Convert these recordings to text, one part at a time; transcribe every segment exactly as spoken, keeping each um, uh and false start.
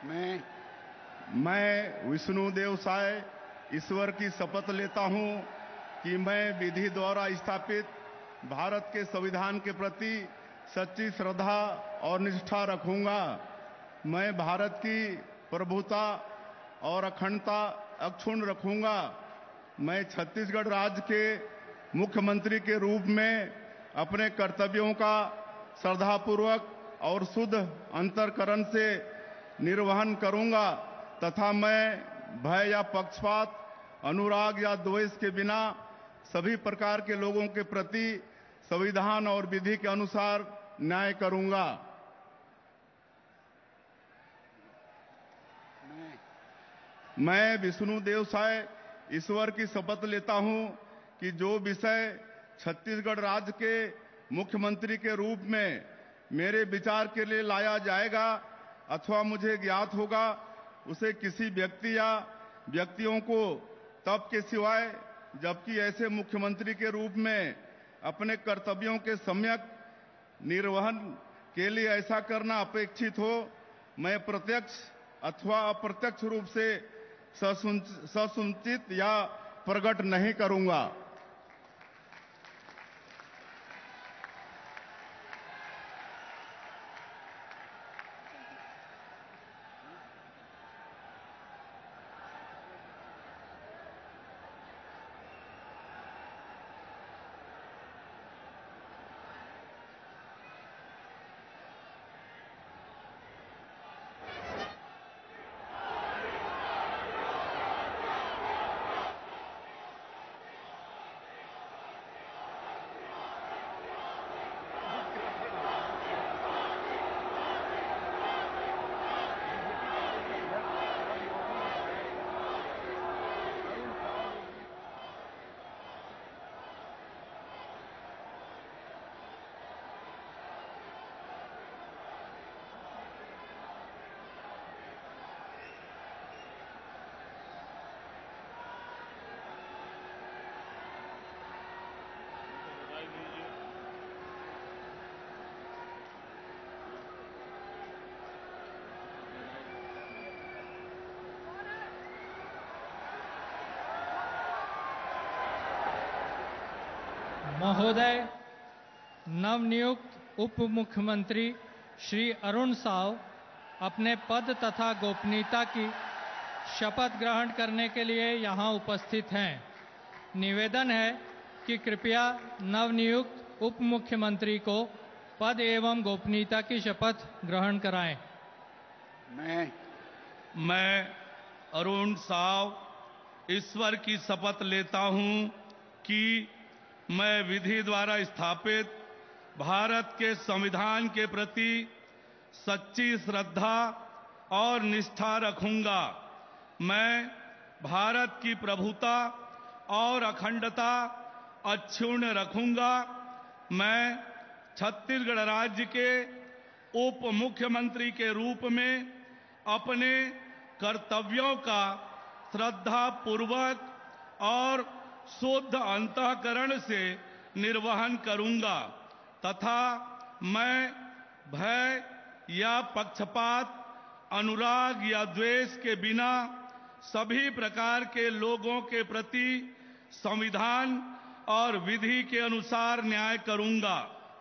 मैं मैं विष्णुदेव साय ईश्वर की शपथ लेता हूं कि मैं विधि द्वारा स्थापित भारत के संविधान के प्रति सच्ची श्रद्धा और निष्ठा रखूंगा। मैं भारत की प्रभुता और अखंडता अक्षुण्ण रखूंगा। मैं छत्तीसगढ़ राज्य के मुख्यमंत्री के रूप में अपने कर्तव्यों का श्रद्धापूर्वक और शुद्ध अंतःकरण से निर्वहन करूंगा तथा मैं भय या पक्षपात, अनुराग या द्वेष के बिना सभी प्रकार के लोगों के प्रति संविधान और विधि के अनुसार न्याय करूंगा। मैं विष्णुदेव साय ईश्वर की शपथ लेता हूं कि जो विषय छत्तीसगढ़ राज्य के मुख्यमंत्री के रूप में मेरे विचार के लिए लाया जाएगा अथवा मुझे ज्ञात होगा, उसे किसी व्यक्ति या व्यक्तियों को तब के सिवाय जबकि ऐसे मुख्यमंत्री के रूप में अपने कर्तव्यों के सम्यक निर्वहन के लिए ऐसा करना अपेक्षित हो, मैं प्रत्यक्ष अथवा अप्रत्यक्ष रूप से ससुनिश्चित या प्रकट नहीं करूंगा। महोदय, नवनियुक्त उप मुख्यमंत्री श्री अरुण साव अपने पद तथा गोपनीयता की शपथ ग्रहण करने के लिए यहाँ उपस्थित हैं। निवेदन है कि कृपया नवनियुक्त उप मुख्यमंत्री को पद एवं गोपनीयता की शपथ ग्रहण कराएं। मैं मैं अरुण साव ईश्वर की शपथ लेता हूं कि मैं विधि द्वारा स्थापित भारत के संविधान के प्रति सच्ची श्रद्धा और निष्ठा रखूंगा। मैं भारत की प्रभुता और अखंडता अक्षुण्ण रखूंगा। मैं छत्तीसगढ़ राज्य के उप मुख्यमंत्री के रूप में अपने कर्तव्यों का श्रद्धा पूर्वक और शुद्ध अंतःकरण से निर्वहन करूंगा तथा मैं भय या पक्षपात, अनुराग या द्वेष के बिना सभी प्रकार के लोगों के प्रति संविधान और विधि के अनुसार न्याय करूंगा।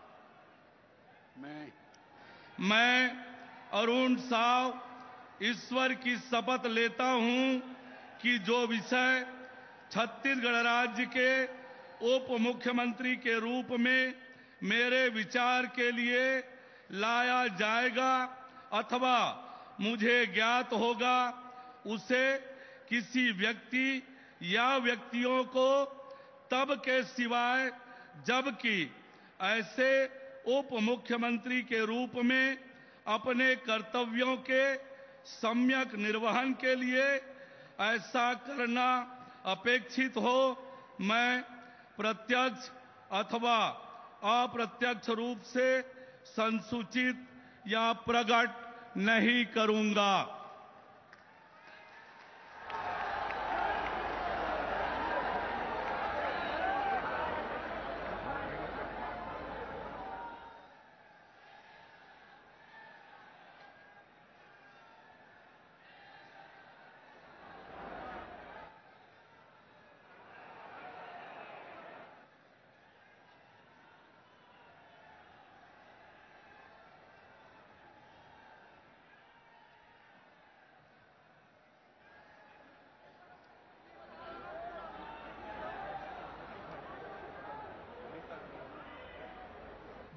मैं मैं अरुण साव ईश्वर की शपथ लेता हूं कि जो विषय छत्तीसगढ़ राज्य के उप मुख्यमंत्री के रूप में मेरे विचार के लिए लाया जाएगा अथवा मुझे ज्ञात होगा, उसे किसी व्यक्ति या व्यक्तियों को तब के सिवाय जबकि ऐसे उप मुख्यमंत्री के रूप में अपने कर्तव्यों के सम्यक निर्वहन के लिए ऐसा करना अपेक्षित हो, मैं प्रत्यक्ष अथवा अप्रत्यक्ष रूप से संसूचित या प्रकट नहीं करूंगा।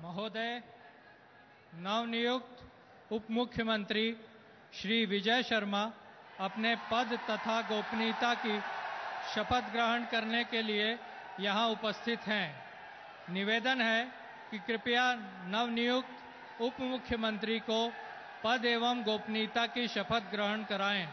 महोदय, नवनियुक्त उप मुख्यमंत्री श्री विजय शर्मा अपने पद तथा गोपनीयता की शपथ ग्रहण करने के लिए यहाँ उपस्थित हैं। निवेदन है कि कृपया नवनियुक्त उप मुख्यमंत्री को पद एवं गोपनीयता की शपथ ग्रहण कराएं।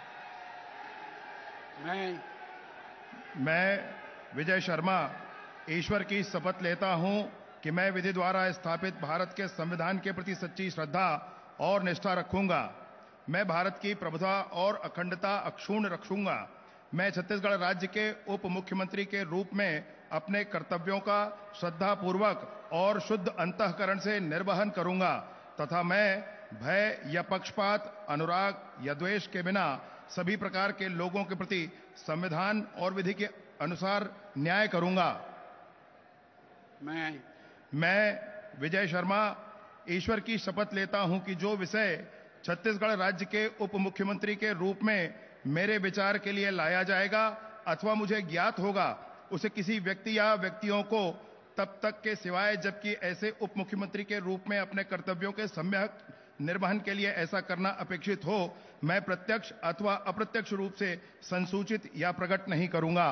मैं मैं विजय शर्मा ईश्वर की शपथ लेता हूं कि मैं विधि द्वारा स्थापित भारत के संविधान के प्रति सच्ची श्रद्धा और निष्ठा रखूंगा। मैं भारत की प्रभुता और अखंडता अक्षुण्ण रखूंगा। मैं छत्तीसगढ़ राज्य के उप मुख्यमंत्री के रूप में अपने कर्तव्यों का श्रद्धापूर्वक और शुद्ध अंतःकरण से निर्वहन करूंगा तथा मैं भय या पक्षपात, अनुराग या द्वेष के बिना सभी प्रकार के लोगों के प्रति संविधान और विधि के अनुसार न्याय करूंगा। मैं मैं विजय शर्मा ईश्वर की शपथ लेता हूं कि जो विषय छत्तीसगढ़ राज्य के उप मुख्यमंत्री के रूप में मेरे विचार के लिए लाया जाएगा अथवा मुझे ज्ञात होगा, उसे किसी व्यक्ति या व्यक्तियों को तब तक के सिवाय जबकि ऐसे उप मुख्यमंत्री के रूप में अपने कर्तव्यों के सम्यक निर्वहन के लिए ऐसा करना अपेक्षित हो, मैं प्रत्यक्ष अथवा अप्रत्यक्ष रूप से संसूचित या प्रकट नहीं करूंगा।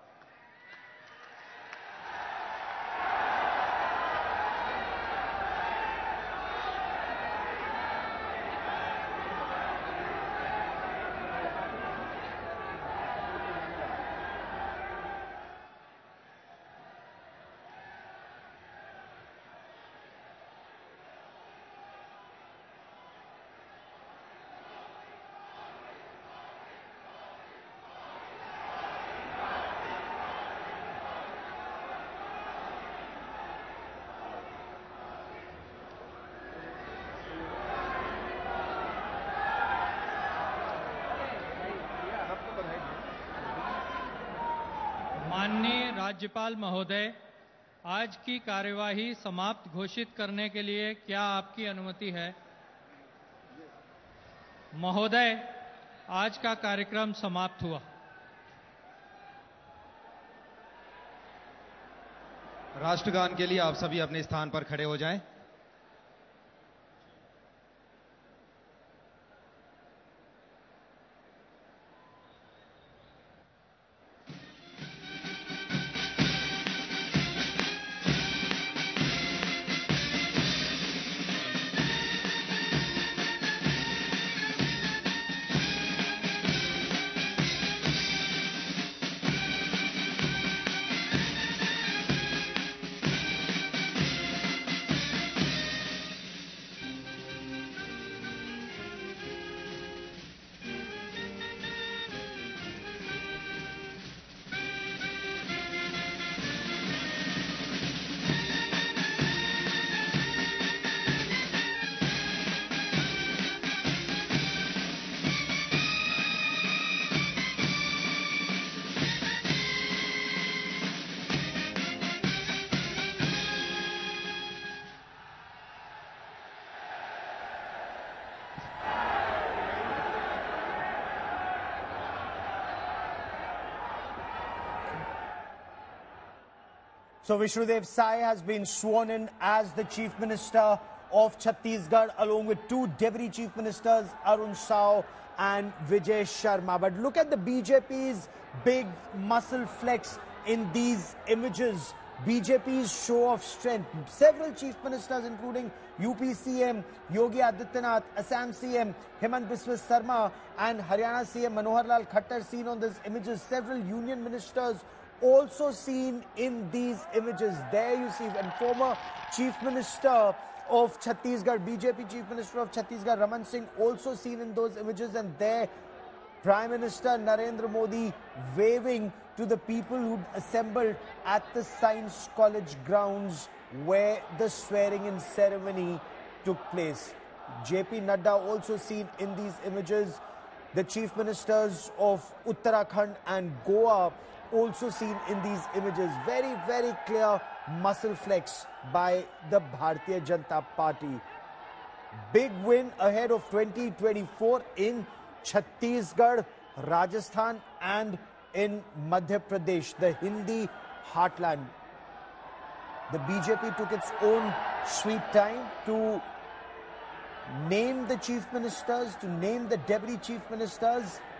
माननीय राज्यपाल महोदय, आज की कार्यवाही समाप्त घोषित करने के लिए क्या आपकी अनुमति है? महोदय, आज का कार्यक्रम समाप्त हुआ। राष्ट्रगान के लिए आप सभी अपने स्थान पर खड़े हो जाएं। So Vishnudev Sai has been sworn in as the Chief Minister of Chhattisgarh along with two Deputy Chief Ministers, Arun Sao and Vijay Sharma. But look at the B J P's big muscle flex in these images. B J P's show of strength. Several Chief Ministers including U P C M Yogi Adityanath, Assam C M Hemant Biswa Sarma and Haryana C M Manohar Lal Khattar seen on these images. Several Union Ministers also seen in these images. There you see, and former Chief Minister of Chhattisgarh, B J P Chief Minister of Chhattisgarh, Raman Singh, also seen in those images, and there Prime Minister Narendra Modi waving to the people who assembled at the Science College grounds where the swearing-in ceremony took place. J P Nadda also seen in these images. The Chief Ministers of Uttarakhand and Goa also seen in these images. Very, very clear muscle flex by the Bharatiya Janata Party. Big win ahead of twenty twenty-four in Chhattisgarh, Rajasthan and in Madhya Pradesh, the Hindi heartland. The B J P took its own sweet time to name the chief ministers, to name the deputy chief ministers.